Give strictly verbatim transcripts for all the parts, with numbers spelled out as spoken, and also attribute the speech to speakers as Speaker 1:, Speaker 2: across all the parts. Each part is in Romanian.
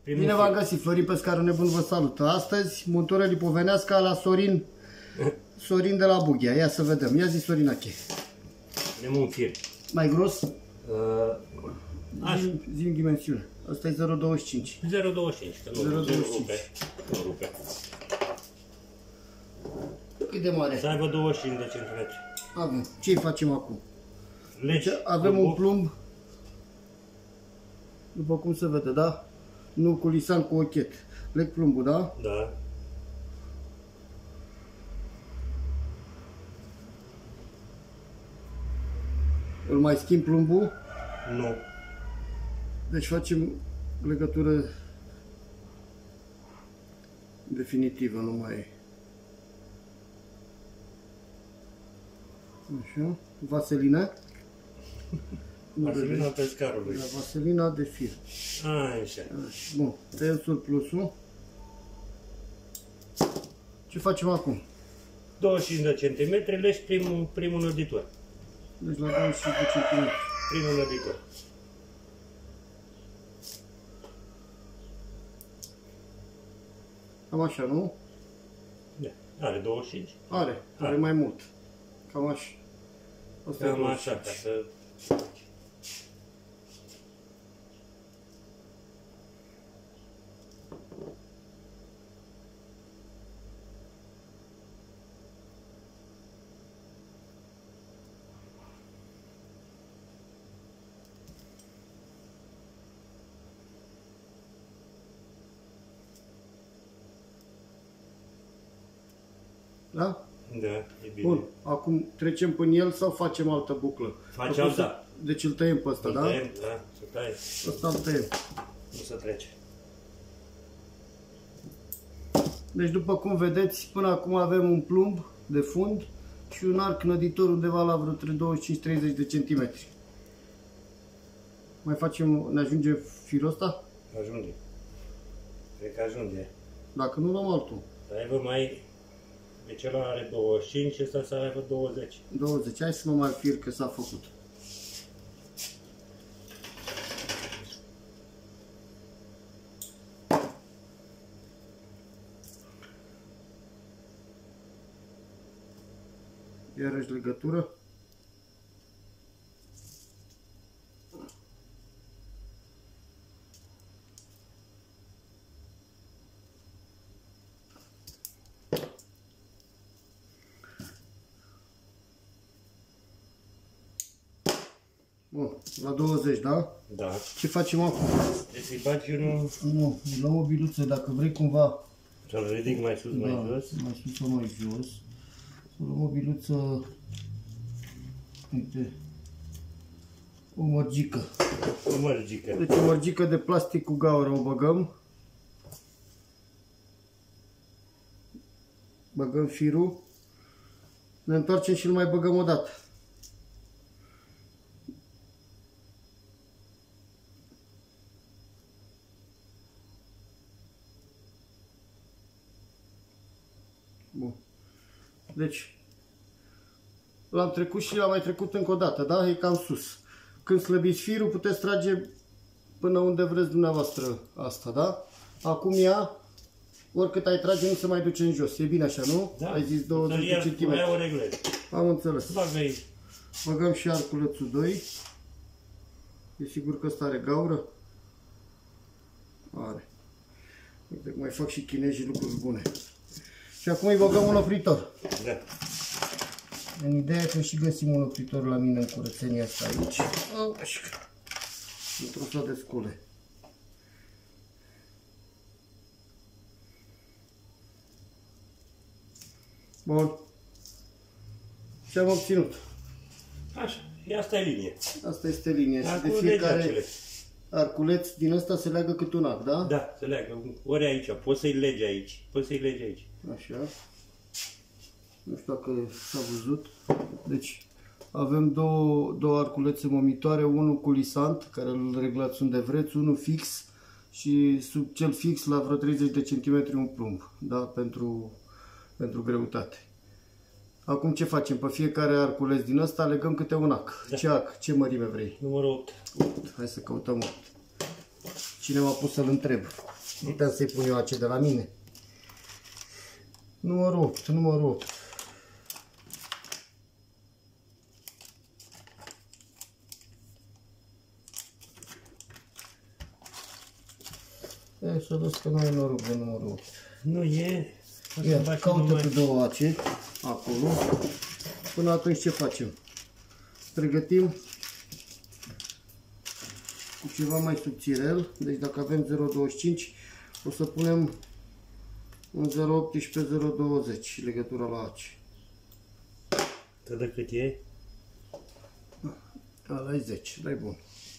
Speaker 1: Primul Bine v-am găsit, Florin Pescarul Nebun vă salută. Astăzi, montură lipovenească la Sorin, Sorin de la Bughea. Ia să vedem. Ia zi, Sorinache.
Speaker 2: Avem un fir.
Speaker 1: Mai gros?
Speaker 2: Uh,
Speaker 1: zi, zi în dimensiune. Asta e zero virgulă douăzeci și cinci.
Speaker 2: zero virgulă douăzeci și cinci, că nu,
Speaker 1: zero virgulă
Speaker 2: nu rupe. Nu rupe.
Speaker 1: Cât de mare?
Speaker 2: Să aibă douăzeci și cinci de centimetri.
Speaker 1: Avem. Ce-i facem acum?
Speaker 2: Deci,
Speaker 1: avem un plumb, după cum se vede, da? Nu cu lisan, cu ochet. Leg plumbul, da?
Speaker 2: Da.
Speaker 1: Îl mai schimb plumbul?
Speaker 2: Nu.
Speaker 1: Deci facem legătură definitivă, nu mai e. Așa. Vaselină?
Speaker 2: Vaselina pescarului.
Speaker 1: Da, vaselina de fir.
Speaker 2: Așa.
Speaker 1: Bun. Tăiem surplusul. Ce facem acum?
Speaker 2: douăzeci și cinci de centimetri, legi primul, primul năditor.
Speaker 1: Deci la douăzeci și cinci de centimetri.
Speaker 2: Primul năditor.
Speaker 1: Cam așa, nu?
Speaker 2: Da. Are douăzeci și cinci.
Speaker 1: Are. Are, are mai mult. Cam așa. Asta
Speaker 2: Cam așa, ca să...
Speaker 1: Da?
Speaker 2: Da, e bine.
Speaker 1: Bun. Acum trecem până el sau facem altă buclă?
Speaker 2: Faci alta.
Speaker 1: Deci îl tăiem pe ăsta,
Speaker 2: îl
Speaker 1: da?
Speaker 2: Tăiem, da, să taie.
Speaker 1: Ăsta îl tăiem.
Speaker 2: Nu se trece.
Speaker 1: Deci după cum vedeți, până acum avem un plumb de fund și un arc năditor undeva la vreo douăzeci și cinci treizeci de centimetri. Mai facem, ne ajunge firul ăsta?
Speaker 2: Ajunge. Cred că ajunge.
Speaker 1: Dacă nu, luăm altul.
Speaker 2: Să aibă mai... Deci ăla are douăzeci și cinci, ăsta să aibă douăzeci.
Speaker 1: douăzeci. Hai să nu mai fir că s-a făcut. Iarăși legătură. Bun, la douăzeci, da?
Speaker 2: Da.
Speaker 1: Ce facem acum?
Speaker 2: Deci îi bagi unul...
Speaker 1: Nu, luăm o biluță, dacă vrei cumva...
Speaker 2: Să-l ridic mai sus,
Speaker 1: da,
Speaker 2: mai jos.
Speaker 1: mai sus sau mai jos. Să luăm o biluță... Uite... O mărgică.
Speaker 2: O mărgică.
Speaker 1: Deci o mărgică de plastic cu gaură o băgăm. Băgăm firul. Ne întoarcem și îl mai băgăm o dată. Bun. Deci, l-am trecut și l-am mai trecut încă o dată, da? E cam sus. Când slăbiți firul, puteți trage până unde vreți dumneavoastră asta, da? Acum ea, oricât ai trage, nu se mai duce în jos. E bine așa, nu?
Speaker 2: Da.
Speaker 1: Ai zis douăzeci de centimetri.
Speaker 2: o reglez.
Speaker 1: Am înțeles.
Speaker 2: Bagă aici.
Speaker 1: Băgăm și arculețul doi. E sigur că ăsta are gaură? Are. Uite, mai fac și chinezii lucruri bune. Și acum îi băgăm un opritor.
Speaker 2: Da.
Speaker 1: În ideea că și găsim un opritor la mine în curățenia asta aici. Așa. Într-o sat de scule. Bun. Ce am obținut?
Speaker 2: Așa. Și asta e linie.
Speaker 1: Asta este linia. Și de
Speaker 2: Acum
Speaker 1: fiecare arculeț din ăsta se leagă cât un arc, da?
Speaker 2: Da, se leagă. Ori aici. Poți să-i legi aici. Poți să-i legi aici.
Speaker 1: Așa. Nu știu dacă s-a văzut. Deci avem două, două arculețe momitoare, unul cu lisant, care îl reglați unde vreți, unul fix și sub cel fix la vreo treizeci de centimetri un plumb, da? Pentru, pentru greutate. Acum ce facem? Pe fiecare arculeț din ăsta legăm câte un ac. Da. Ce ac? Ce mărime vrei?
Speaker 2: Numărul opt.
Speaker 1: opt. Hai să căutăm opt. Cine m-a pus să-l întreb? Puteam să-i pun eu ace de la mine. Numărul opt, numărul opt. E, să vezi că nu e noroc de numărul opt.
Speaker 2: Nu e.
Speaker 1: Ia, caută pe două ace acolo. Până atunci ce facem? Pregătim cu ceva mai subțirel. Deci dacă avem zero virgulă douăzeci și cinci, o să punem un zero virgulă optsprezece zero virgulă douăzeci legătura la ace.
Speaker 2: Că de cât e?
Speaker 1: Ăla e zece, dai bun.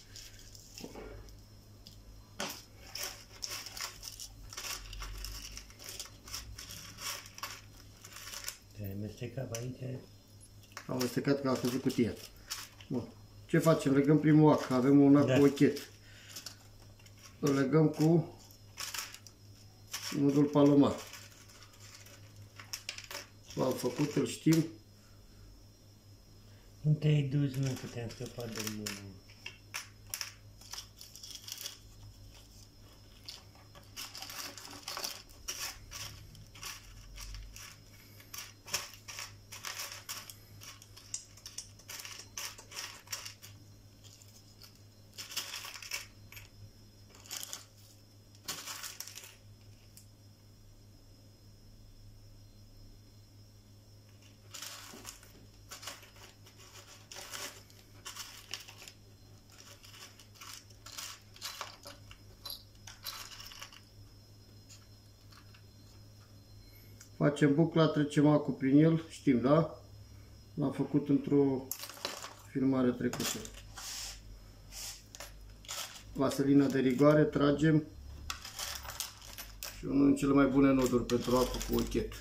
Speaker 2: Te-ai amestecat aici?
Speaker 1: Am amestecat că a căzut cutia. Bun. Ce facem? Legăm primul ac. Avem un ac
Speaker 2: Da.
Speaker 1: cu ochet. Îl legăm cu nodul palomar. L-am făcut, îl știm.
Speaker 2: Nu te-ai dus, nu puteam scăpa de mână.
Speaker 1: Facem bucla, trecem acul prin el, știm, da? L-am făcut într-o filmare trecută. Vaselina de rigoare, tragem. Și unul din cele mai bune noduri pentru acul cu ochet.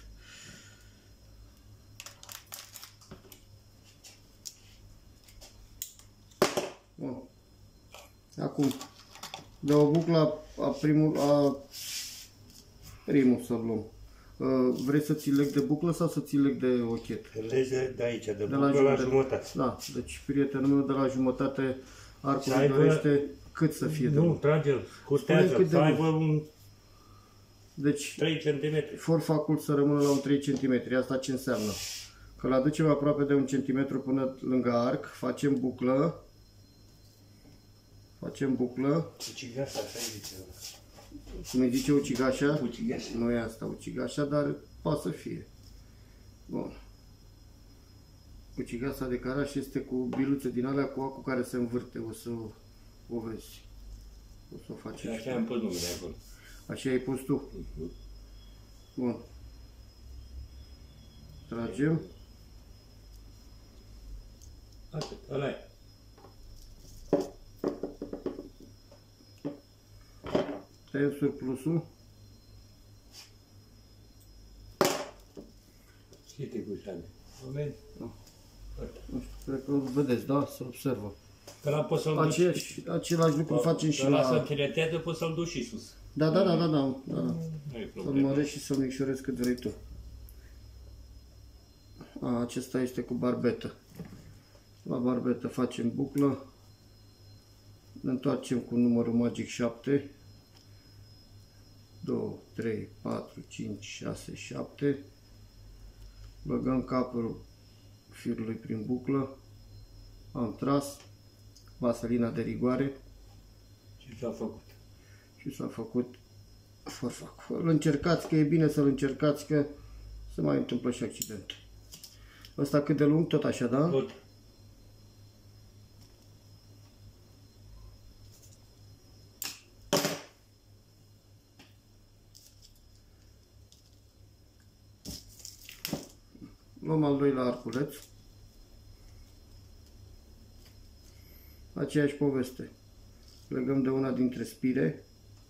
Speaker 1: Bun. Acum, de o buclă a primul, a primul să luăm. Vrei să ți leg de buclă sau să ți leg de ochet?
Speaker 2: Legi de aici, de, de buclă
Speaker 1: la,
Speaker 2: la
Speaker 1: de,
Speaker 2: jumătate.
Speaker 1: Da, deci prietenul meu de la jumătate arcul
Speaker 2: Să aibă-
Speaker 1: dorește cât să fie de
Speaker 2: Nu,
Speaker 1: lung.
Speaker 2: trage-l,
Speaker 1: Spune
Speaker 2: cutează,
Speaker 1: cât de
Speaker 2: să
Speaker 1: lung.
Speaker 2: aibă un
Speaker 1: Deci
Speaker 2: trei centimetri.
Speaker 1: forfacul să rămână la un trei centimetri. Asta ce înseamnă? Că îl aducem aproape de un centimetru până lângă arc, facem buclă, facem buclă,
Speaker 2: Ucigașa, așa zice.
Speaker 1: cum îi zice ucigașa,
Speaker 2: Ucigașa.
Speaker 1: nu e asta ucigașa, dar poate să fie. Bun. Ucigașa de caraș este cu biluțe din alea cu acul care se învârte, o să o vezi. O să o faci.
Speaker 2: Și așa am pus numele acolo.
Speaker 1: Așa ai pus tu. Bun. Tragem.
Speaker 2: Atât, ăla e.
Speaker 1: Tăiem surplusul.
Speaker 2: Și te gușane. Moment.
Speaker 1: Nu știu, cred că îl vedeți, da? Se observă.
Speaker 2: Că la poți să-l duci.
Speaker 1: Aceeași, același lucru facem și
Speaker 2: Ăla să
Speaker 1: la...
Speaker 2: tiretează, poți să-l duci și sus.
Speaker 1: Da, da, da, da, da. da, da.
Speaker 2: Nu e
Speaker 1: Să-l
Speaker 2: problemă.
Speaker 1: mărești și să-l micșorezi cât vrei tu. A, acesta este cu barbetă. La barbetă facem buclă. Ne întoarcem cu numărul magic șapte. doi, trei, patru, cinci, șase, șapte. Băgăm capul firului prin buclă. Am tras. Vaselina de rigoare.
Speaker 2: Și s-a făcut.
Speaker 1: Și s-a făcut forfac. Îl încercați, că e bine să-l încercați, că se mai întâmplă și accidente. Ăsta cât de lung? Tot așa, da?
Speaker 2: Tot.
Speaker 1: Luăm al doilea arculeț. Aceeași poveste. Legăm de una dintre spire.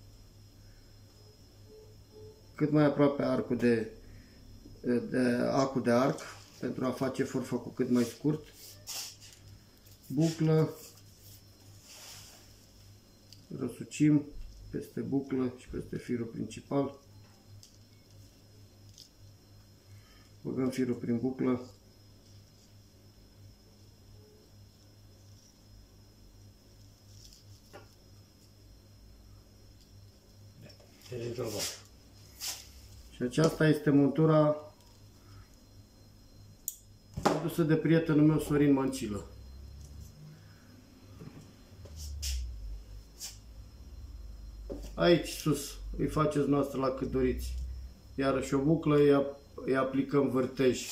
Speaker 1: Cât mai aproape arcul de, de acul de arc, pentru a face forfacul cât mai scurt. Buclă. Răsucim peste buclă și peste firul principal. Băgăm firul prin buclă.
Speaker 2: E rezolvat.
Speaker 1: Și aceasta este montura adusă de prietenul meu Sorin Mancilă. Aici sus îi faceți noastră la cât doriți. Iarăși o buclă, îi aplicăm vârtej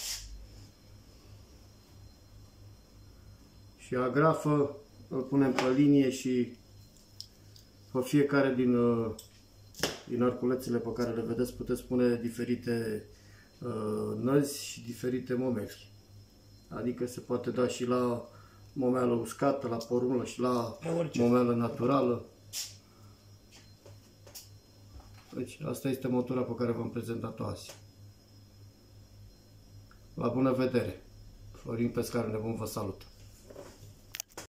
Speaker 1: și agrafă, îl punem pe linie și pe fiecare din, din arculețele pe care le vedeți puteți pune diferite uh, năzi și diferite momeli. Adică se poate da și la momeală uscată, la porumlă și la momeală naturală. Deci asta este montura pe care v-am prezentat-o azi. La bună vedere! Florin Pescar Nebun vă salută!